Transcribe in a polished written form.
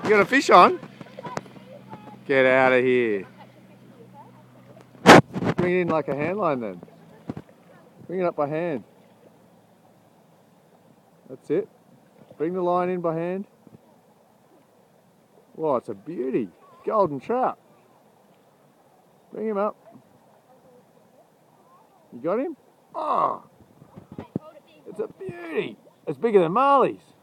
You got a fish on? Get out of here. Bring it in like a hand line then. Bring it up by hand. That's it. Bring the line in by hand. Wow, it's a beauty. Golden trout. Bring him up. You got him? Oh, it's a beauty. It's bigger than Marley's.